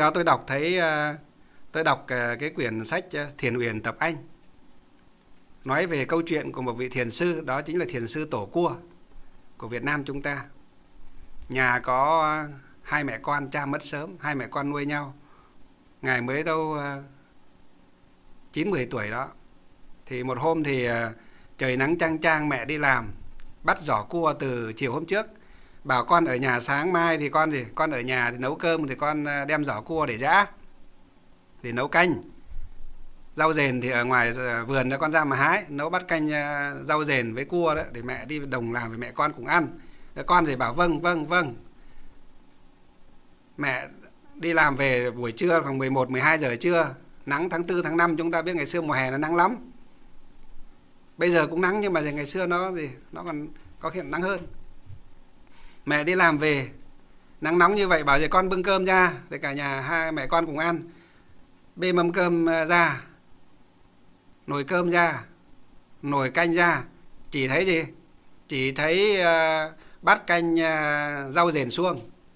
đó tôi đọc thấy cái quyển sách Thiền Uyển Tập Anh, nói về câu chuyện của một vị thiền sư, đó chính là thiền sư Tổ Cua của Việt Nam chúng ta. Nhà có hai mẹ con, cha mất sớm, hai mẹ con nuôi nhau. Ngài mới đâu 9-10 tuổi đó. Thì một hôm thì trời nắng chang chang, mẹ đi làm, bắt giỏ cua từ chiều hôm trước. Bảo con ở nhà sáng mai thì con ở nhà thì nấu cơm, thì con đem giỏ cua để giã, để nấu canh. Rau dền thì ở ngoài vườn cho con ra mà hái, nấu bát canh rau dền với cua đó, để mẹ đi đồng làm với mẹ con cùng ăn. Con thì bảo vâng. Mẹ đi làm về buổi trưa khoảng 11-12 giờ trưa, nắng tháng 4, tháng 5, chúng ta biết ngày xưa mùa hè nó nắng lắm. Bây giờ cũng nắng nhưng mà ngày xưa nó còn có khi nắng hơn. Mẹ đi làm về nắng nóng như vậy, bảo vậy con bưng cơm ra để cả nhà hai mẹ con cùng ăn. Bê mâm cơm ra, nồi cơm ra, nồi canh ra, chỉ thấy gì? Chỉ thấy bát canh rau dền suông.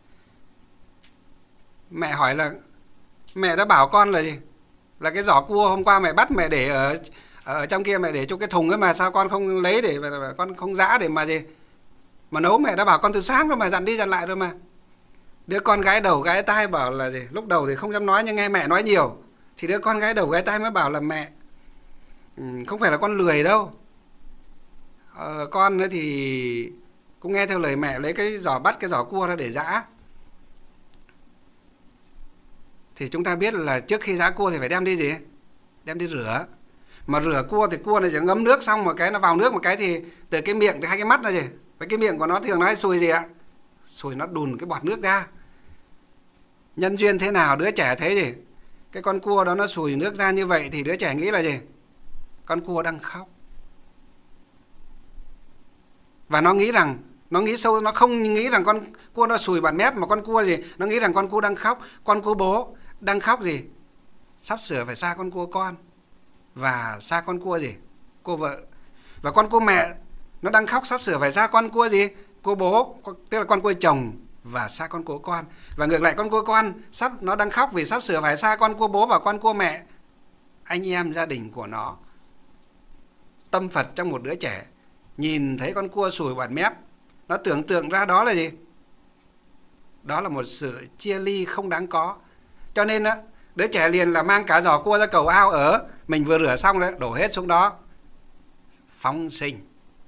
Mẹ hỏi là mẹ đã bảo con là gì? Là cái giỏ cua hôm qua mẹ bắt mẹ để ở trong kia, mẹ để trong cái thùng ấy mà sao con không lấy để con không giã để mà gì? Mà nấu, mẹ đã bảo con từ sáng rồi mà, dặn đi dặn lại rồi mà. Đứa con gái đầu gái tai bảo là gì? Lúc đầu thì không dám nói nhưng nghe mẹ nói nhiều. Thì đứa con gái đầu gái tai mới bảo là mẹ, không phải là con lười đâu. Con ấy thì cũng nghe theo lời mẹ, lấy bắt cái giỏ cua ra để giã. Thì chúng ta biết là trước khi giã cua thì phải đem đi gì? Đem đi rửa. Mà rửa cua thì cua này chỉ ngấm nước xong một cái, nó vào nước một cái thì từ cái miệng, từ hai cái mắt là gì? Với cái miệng của nó thường nói xùi gì ạ? Xùi nó đùn cái bọt nước ra. Nhân duyên thế nào đứa trẻ thấy gì? Cái con cua đó nó xùi nước ra như vậy thì đứa trẻ nghĩ là gì? Con cua đang khóc. Và nó nghĩ sâu, nó không nghĩ rằng con cua nó sùi bọt mép, mà con cua gì? Nó nghĩ rằng con cua đang khóc. Con cua bố đang khóc gì? Sắp sửa phải xa con cua con. Và xa con cua gì? Cua vợ. Và con cua mẹ nó đang khóc sắp sửa phải xa con cua gì? Cua bố, tức là con cua chồng, và xa con cua con. Và ngược lại con cua con nó đang khóc vì sắp sửa phải xa con cua bố và con cua mẹ, anh em gia đình của nó. Tâm Phật trong một đứa trẻ nhìn thấy con cua sùi bọt mép, nó tưởng tượng ra đó là gì? Đó là một sự chia ly không đáng có. Cho nên á, đứa trẻ liền là mang cả giỏ cua ra cầu ao ở, mình vừa rửa xong đấy, đổ hết xuống đó, phóng sinh.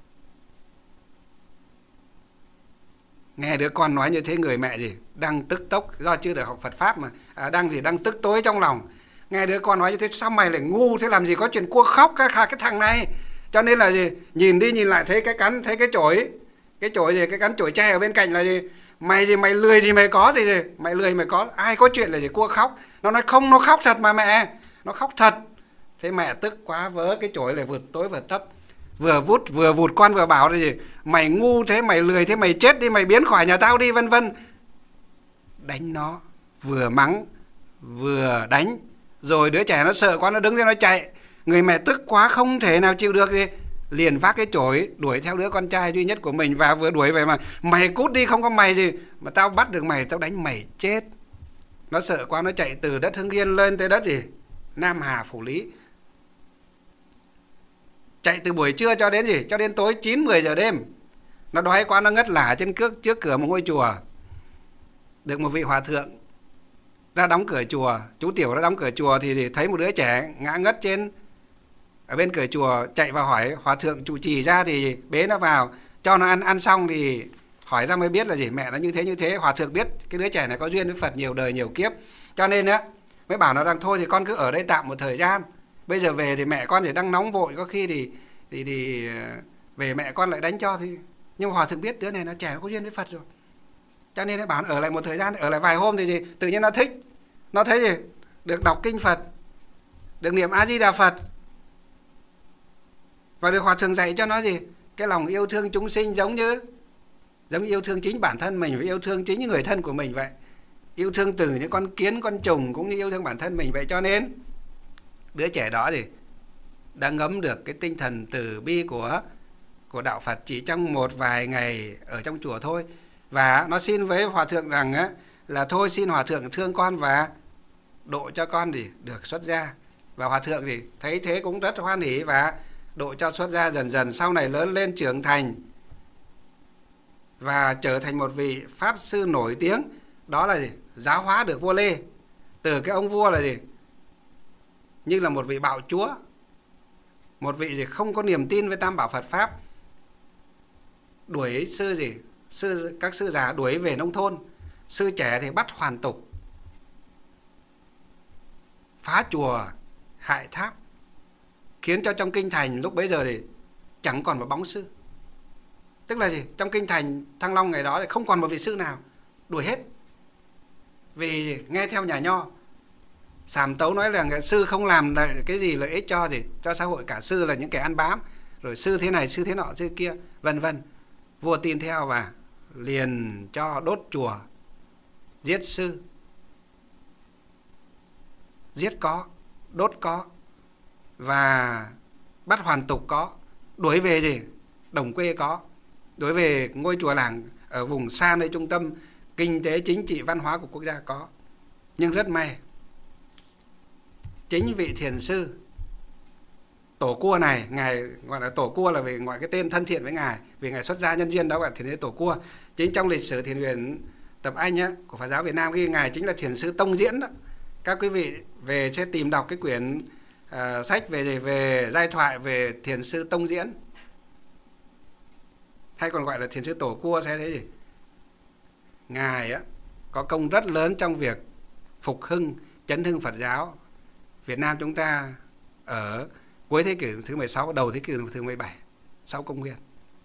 Nghe đứa con nói như thế, người mẹ gì? Đang tức tốc, do chưa được học Phật Pháp mà, đang tức tối trong lòng. Nghe đứa con nói như thế, sao mày lại ngu thế, làm gì có chuyện cua khóc cái thằng này. Cho nên là gì? Nhìn đi nhìn lại thấy cái cắn, thấy cái chổi gì, cái cắn chổi tre ở bên cạnh là gì? Mày lười gì mày có gì, mày lười mày có, ai có chuyện là gì cua khóc. Nó nói không, nó khóc thật mà mẹ, nó khóc thật. Thế mẹ tức quá, vớ cái chổi lại vượt tối vượt tấp, vừa vụt con vừa bảo là gì? Mày ngu thế, mày lười thế, mày chết đi, mày biến khỏi nhà tao đi, vân vân. Đánh nó, vừa mắng vừa đánh. Rồi đứa trẻ nó sợ quá, nó đứng ra nó chạy. Người mẹ tức quá không thể nào chịu được gì, liền vác cái chổi đuổi theo đứa con trai duy nhất của mình. Và vừa đuổi về mà mày cút đi, không có mày gì mà tao bắt được mày, tao đánh mày chết. Nó sợ quá, nó chạy từ đất Hưng Yên lên tới đất gì? Nam Hà Phủ Lý. Chạy từ buổi trưa cho đến gì? Cho đến tối 9-10 giờ đêm. Nó đói quá, nó ngất lả trên trước cửa một ngôi chùa. Được một vị hòa thượng ra đóng cửa chùa, chú Tiểu đã đóng cửa chùa thì thấy một đứa trẻ ngã ngất ở bên cửa chùa, chạy vào hỏi hòa thượng trụ trì ra thì bế nó vào, cho nó ăn xong thì hỏi ra mới biết là gì? Mẹ nó như thế. Hòa thượng biết cái đứa trẻ này có duyên với Phật nhiều đời nhiều kiếp, cho nên á mới bảo nó rằng thôi thì con cứ ở đây tạm một thời gian, bây giờ về thì mẹ con thì đang nóng vội, có khi thì về mẹ con lại đánh cho. Thì nhưng mà hòa thượng biết đứa này nó trẻ, nó có duyên với Phật rồi, cho nên nó bảo ở lại một thời gian, ở lại vài hôm thì gì? Tự nhiên nó thích, nó thấy gì? Được đọc kinh Phật, được niệm A Di Đà Phật, và được hòa thượng dạy cho nó gì? Cái lòng yêu thương chúng sinh giống như yêu thương chính bản thân mình, và yêu thương chính những người thân của mình vậy. Yêu thương từ những con kiến, con trùng cũng như yêu thương bản thân mình vậy. Cho nên đứa trẻ đó gì? Đã ngấm được cái tinh thần từ bi của đạo Phật chỉ trong một vài ngày ở trong chùa thôi. Và nó xin với hòa thượng rằng á, là thôi xin hòa thượng thương con và độ cho con thì được xuất gia. Và hòa thượng thì thấy thế cũng rất hoan hỉ và độ cho xuất gia. Dần dần sau này lớn lên trưởng thành và trở thành một vị pháp sư nổi tiếng. Đó là gì? Giáo hóa được vua Lê. Từ cái ông vua là gì? Như là một vị bạo chúa, một vị gì không có niềm tin với Tam Bảo Phật Pháp, đuổi sư gì? Các sư già đuổi về nông thôn, sư trẻ thì bắt hoàn tục, phá chùa, hại tháp, khiến cho trong kinh thành lúc bấy giờ thì chẳng còn một bóng sư. Tức là gì? Trong kinh thành Thăng Long ngày đó thì không còn một vị sư nào, đuổi hết. Vì nghe theo nhà Nho, Sàm Tấu nói là sư không làm cái gì lợi ích cho xã hội cả, sư là những kẻ ăn bám, rồi sư thế này, sư thế nọ, sư kia, vân vân. Vua tin theo và liền cho đốt chùa, giết sư, giết có, đốt có, và bắt hoàn tục có, đuổi về gì? Đồng quê có, đuổi về ngôi chùa làng ở vùng xa nơi trung tâm kinh tế, chính trị, văn hóa của quốc gia có. Nhưng rất may, chính vị thiền sư Tổ Cua này, ngài gọi là Tổ Cua là vì gọi cái tên thân thiện với ngài, vì ngài xuất gia nhân duyên đó gọi là thiền sư Tổ Cua. Chính trong lịch sử thiền viện Tập Anh á, của Phật giáo Việt Nam ghi ngài chính là thiền sư Tông Diễn đó. Các quý vị về sẽ tìm đọc cái quyển sách về giai thoại về thiền sư Tông Diễn, hay còn gọi là thiền sư Tổ Cua, sẽ thấy gì? Ngài á có công rất lớn trong việc phục hưng, chấn hưng Phật giáo Việt Nam chúng ta ở cuối thế kỷ thứ 16, đầu thế kỷ thứ 17 sau công nguyên.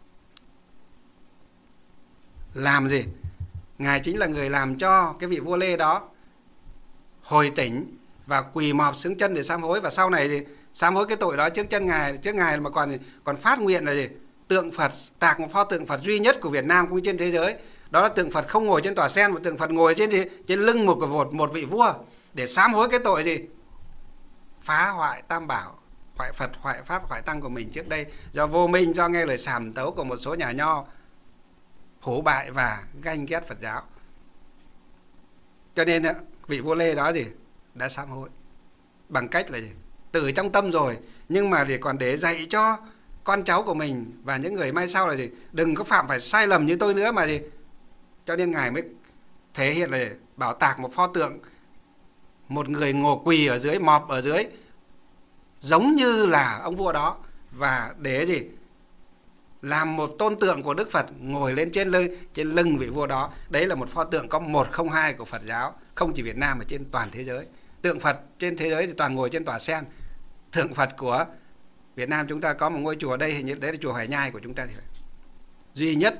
Làm gì? Ngài chính là người làm cho cái vị vua Lê đó hồi tỉnh và quỳ mọp xuống chân để sám hối. Và sau này thì sám hối cái tội đó trước ngài mà còn phát nguyện là gì? Tượng Phật, tạc một pho tượng Phật duy nhất của Việt Nam cũng như trên thế giới. Đó là tượng Phật không ngồi trên tòa sen, mà tượng Phật ngồi trên lưng một vị vua, để sám hối cái tội gì? Phá hoại Tam Bảo, hoại Phật, hoại Pháp, hoại Tăng của mình trước đây, do vô minh, do nghe lời sàm tấu của một số nhà Nho hổ bại và ganh ghét Phật giáo. Cho nên vị vua Lê đó gì? Đã sám hối bằng cách là gì? Từ trong tâm rồi, nhưng mà thì còn để dạy cho con cháu của mình và những người mai sau là gì? Đừng có phạm phải sai lầm như tôi nữa mà gì? Cho nên ngài mới thể hiện là bảo tạc một pho tượng, một người ngồi quỳ ở dưới, mọp ở dưới, giống như là ông vua đó, và để gì? Làm một tôn tượng của Đức Phật ngồi lên trên lưng vị vua đó. Đấy là một pho tượng có 102 của Phật giáo, không chỉ Việt Nam mà trên toàn thế giới. Tượng Phật trên thế giới thì toàn ngồi trên tòa sen. Tượng Phật của Việt Nam chúng ta có một ngôi chùa đây, hình như đấy là chùa Hoài Nhai của chúng ta thì phải. Duy nhất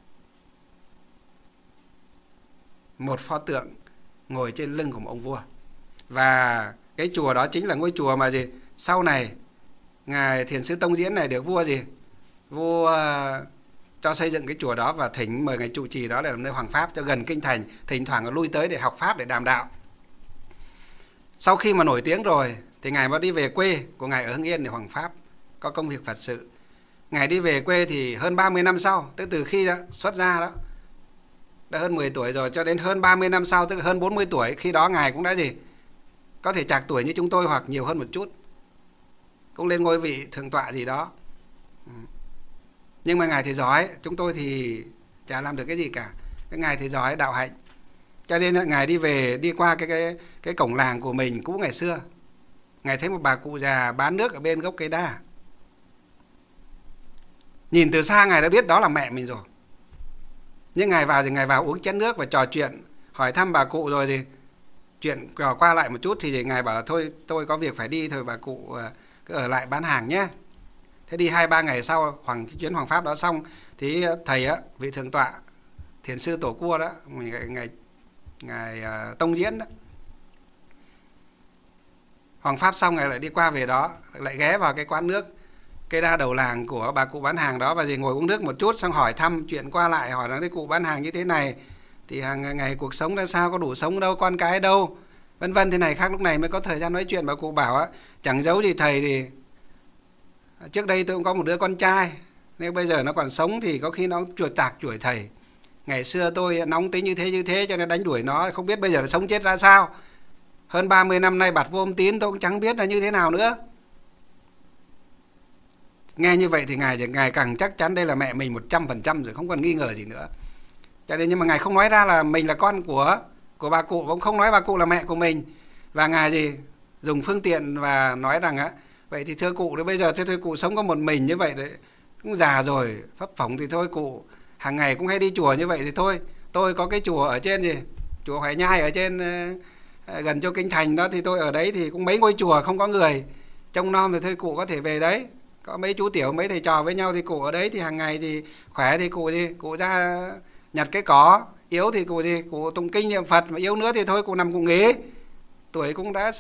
một pho tượng ngồi trên lưng của một ông vua. Và cái chùa đó chính là ngôi chùa mà gì? Sau này ngài thiền sư Tông Diễn này được vua gì? Vua cho xây dựng cái chùa đó và mời ngài trụ trì đó để làm nơi hoàng pháp cho gần kinh thành, thỉnh thoảng lui tới để học pháp, để đàm đạo. Sau khi mà nổi tiếng rồi thì ngài mới đi về quê của ngài ở Hưng Yên để hoàng pháp, có công việc Phật sự. Ngài đi về quê thì hơn 30 năm sau, tức từ khi đó, xuất gia đó, đã hơn 10 tuổi rồi, cho đến hơn 30 năm sau, tức là hơn 40 tuổi, khi đó ngài cũng đã gì? Có thể trạc tuổi như chúng tôi hoặc nhiều hơn một chút, cũng lên ngôi vị thượng tọa gì đó. Nhưng mà ngài thì giỏi, chúng tôi thì chả làm được cái gì cả. Cái ngài thì giỏi đạo hạnh. Cho nên ngài đi qua cái cổng làng của mình cũ ngày xưa, ngài thấy một bà cụ già bán nước ở bên gốc cây đa. Nhìn từ xa ngài đã biết đó là mẹ mình rồi. Nhưng ngài vào thì ngài vào uống chén nước và trò chuyện, hỏi thăm bà cụ rồi thì chuyện qua lại một chút thì ngài bảo là thôi tôi có việc phải đi thôi, bà cụ cứ ở lại bán hàng nhé. Thế đi 2-3 ngày sau chuyến hoàng pháp đó xong thì thầy vị thượng tọa thiền sư Tổ Cua đó, ngài Tông Diễn đó, hoàng pháp xong ngài lại đi qua về đó, lại ghé vào cái quán nước cây đa đầu làng của bà cụ bán hàng đó và gì ngồi uống nước một chút, xong hỏi thăm chuyện qua lại, hỏi nói cụ bán hàng như thế này thì hàng ngày cuộc sống ra sao, có đủ sống đâu, con cái đâu, vân vân thế này khác. Lúc này mới có thời gian nói chuyện. Bà cụ bảo chẳng giấu gì thầy, thì trước đây tôi cũng có một đứa con trai, nếu bây giờ nó còn sống thì có khi nó chửi thầy. Ngày xưa tôi nóng tính như thế cho nên đánh đuổi nó, không biết bây giờ nó sống chết ra sao. Hơn 30 năm nay bặt vô âm tín tôi cũng chẳng biết là như thế nào nữa. Nghe như vậy thì Ngài càng chắc chắn đây là mẹ mình 100% rồi, không còn nghi ngờ gì nữa. Cho nên nhưng mà Ngài không nói ra là mình là con của bà cụ, cũng không nói bà cụ là mẹ của mình. Và Ngài gì dùng phương tiện và nói rằng á, vậy thì thưa cụ, bây giờ thưa cụ sống có một mình như vậy đấy, cũng già rồi, phấp phỏng thì thôi cụ hàng ngày cũng hay đi chùa như vậy thì thôi, tôi có cái chùa ở trên gì, chùa Hoài Nhai ở trên gần chỗ Kinh Thành đó, thì tôi ở đấy thì cũng mấy ngôi chùa không có người trông nom, thì thôi cụ có thể về đấy, có mấy chú tiểu mấy thầy trò với nhau thì cụ ở đấy, thì hàng ngày thì khỏe thì cụ gì, cụ ra nhặt cái cỏ, yếu thì cụ gì, cụ tụng kinh niệm Phật, mà yếu nữa thì thôi cụ nằm cụ nghỉ. Tuổi cũng đã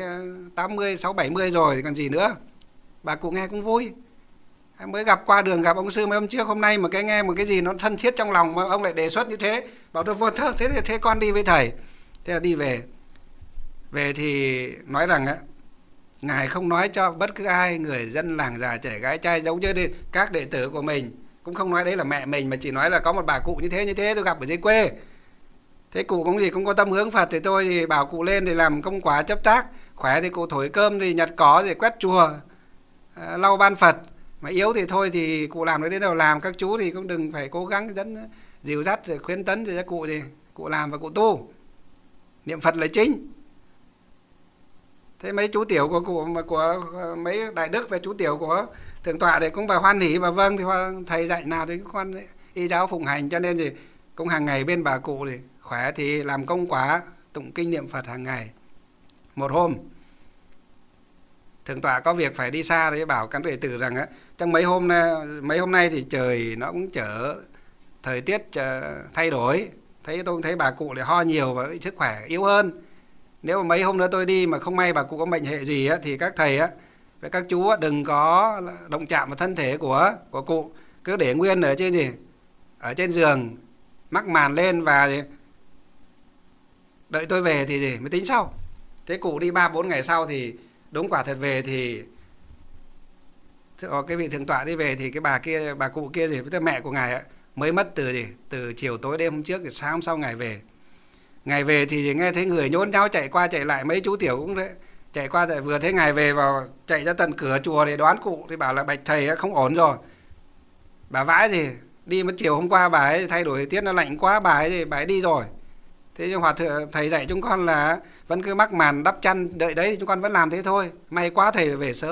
70 rồi thì còn gì nữa. Bà cụ nghe cũng vui. Mới gặp qua đường gặp ông sư mấy hôm trước, hôm nay mà nghe một cái gì nó thân thiết trong lòng mà ông lại đề xuất như thế, bảo tôi vô thơ, thế con đi với thầy. Thế là đi về. Về thì nói rằng á, Ngài không nói cho bất cứ ai, người dân làng già trẻ gái trai, giống như các đệ tử của mình, cũng không nói đấy là mẹ mình, mà chỉ nói là có một bà cụ như thế tôi gặp ở dưới quê. Thế cụ cũng có tâm hướng Phật, thì tôi thì bảo cụ lên thì làm công quả chấp tác, khỏe thì cụ thổi cơm thì nhặt cỏ thì quét chùa, lau ban Phật, mà yếu thì thôi thì cụ làm đến đâu làm, các chú thì cũng đừng phải cố gắng dẫn dìu dắt rồi khuyến tấn thì cụ thì cụ làm và cụ tu, niệm Phật là chính. Thế mấy chú tiểu của cụ, mà của mấy đại đức và chú tiểu của thượng tọa thì cũng vào hoan hỉ, và vâng thì thầy dạy nào thì con y giáo phụng hành, cho nên thì cũng hàng ngày bên bà cụ thì khỏe thì làm công quả tụng kinh niệm Phật hàng ngày. Một hôm thượng tọa có việc phải đi xa, thì bảo các đệ tử rằng á, trong mấy hôm nay thì trời nó cũng thời tiết thay đổi, tôi cũng thấy bà cụ lại ho nhiều và sức khỏe yếu hơn. Nếu mà mấy hôm nữa tôi đi mà không may bà cụ có bệnh hệ gì á, thì các thầy á với các chú á, đừng có động chạm vào thân thể của cụ, cứ để nguyên ở trên giường, mắc màn lên, và đợi tôi về thì mới tính sau. Thế cụ đi 3-4 ngày sau thì đúng quả thật về thì cái vị thượng tọa đi về thì cái bà cụ kia với mẹ của ngài mới mất từ chiều tối đêm hôm trước, thì sáng hôm sau ngài về. Ngài về thì nghe thấy người nhốn nháo chạy qua chạy lại, mấy chú tiểu cũng đấy chạy qua, vừa thấy ngài về vào chạy ra tận cửa chùa để đón cụ, thì bảo là bạch thầy không ổn rồi. Bà vãi gì đi mất chiều hôm qua, bà ấy thay đổi thời tiết nó lạnh quá, bà ấy đi rồi. Thế nhưng hòa thượng thầy dạy chúng con là vẫn cứ mắc màn đắp chăn đợi đấy, chúng con vẫn làm thế thôi, may quá thầy về sớm.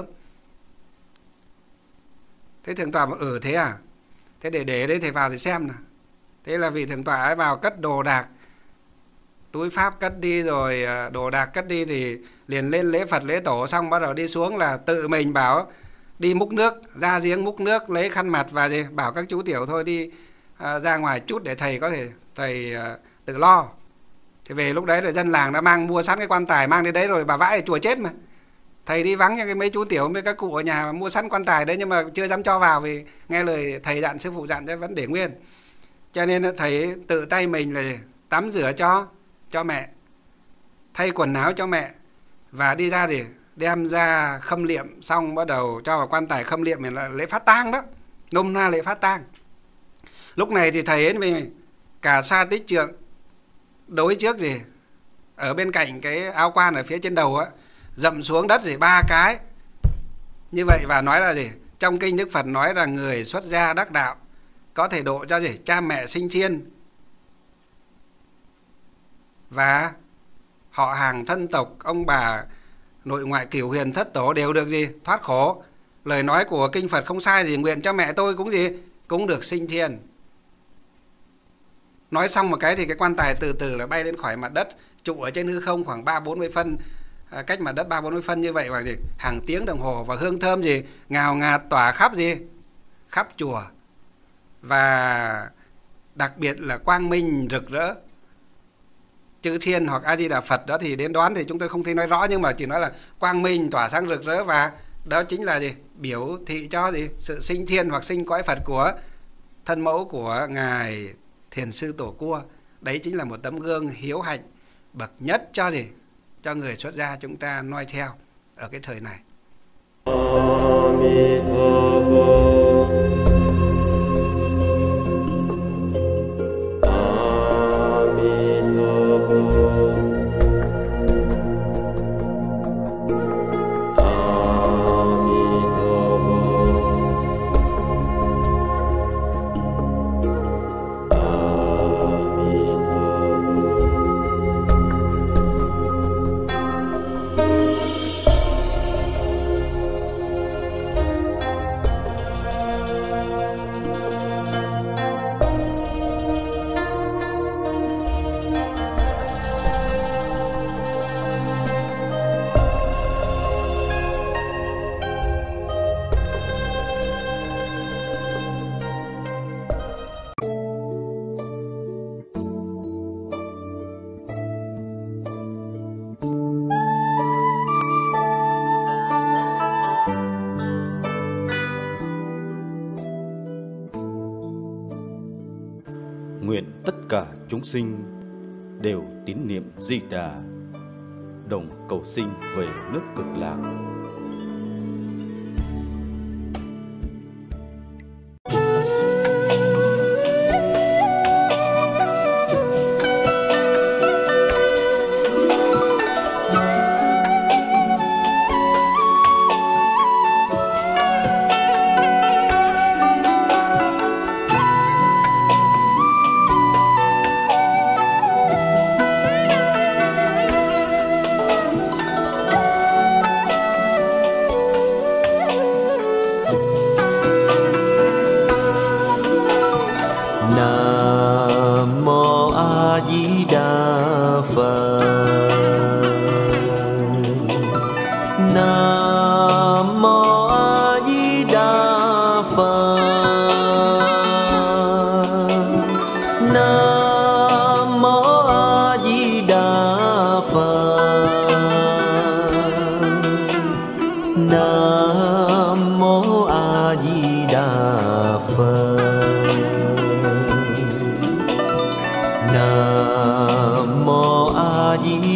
Thế thượng tọa bảo thế à, thế để đấy thầy vào thì xem nào. Thế là vị thượng tọa ấy vào cất đồ đạc, túi pháp cất đi, rồi đồ đạc cất đi, thì liền lên lễ Phật lễ tổ xong bắt đầu đi xuống là tự mình bảo đi múc nước, ra giếng múc nước, lấy khăn mặt và bảo các chú tiểu thôi đi ra ngoài chút để thầy có thể tự lo. Thì về lúc đấy là dân làng đã mua sẵn cái quan tài mang đến đấy rồi, bà vãi chùa chết mà. Thầy đi vắng cho mấy chú tiểu với các cụ ở nhà mua sẵn quan tài đấy, nhưng mà chưa dám cho vào vì nghe lời thầy dặn, sư phụ dặn vẫn để nguyên. Cho nên thầy tự tay mình là tắm rửa cho mẹ, thay quần áo cho mẹ, và đi ra để đem ra khâm liệm, xong bắt đầu cho vào quan tài khâm liệm, mình là lễ phát tang đó, nôm na lễ phát tang. Lúc này thì thầy ấy với cả sa tích trượng đối trước ở bên cạnh cái áo quan ở phía trên đầu á, dậm xuống đất 3 cái như vậy, và nói là trong kinh Đức Phật nói là người xuất gia đắc đạo có thể độ cho cha mẹ sinh thiên và họ hàng thân tộc, ông bà nội ngoại cửu huyền thất tổ đều được thoát khổ. Lời nói của kinh Phật không sai, nguyện cho mẹ tôi cũng cũng được sinh thiên. Nói xong một cái thì cái quan tài từ từ là bay lên khỏi mặt đất, trụ ở trên hư không khoảng 30-40 phân, cách mặt đất 30-40 phân như vậy, và hàng tiếng đồng hồ, và hương thơm ngào ngạt tỏa khắp chùa, và đặc biệt là quang minh rực rỡ. Chư thiên hoặc A Di Đà Phật đó thì đến đoán thì chúng tôi không thể nói rõ, nhưng mà chỉ nói là quang minh tỏa sáng rực rỡ, và đó chính là biểu thị cho sự sinh thiên hoặc sinh cõi Phật của thân mẫu của ngài Thiền sư Tổ Cua. Đấy chính là một tấm gương hiếu hạnh bậc nhất cho người xuất gia chúng ta noi theo ở cái thời này. chúng sinh đều tín niệm Di Đà, đồng cầu sinh về nước Cực Lạc. Nam mô A Di Đà Phật. Nam mô A Di Đà Phật. Nam mô A Di Đà Phật. Nam mô A Di Đà Phật. Nam mô A Di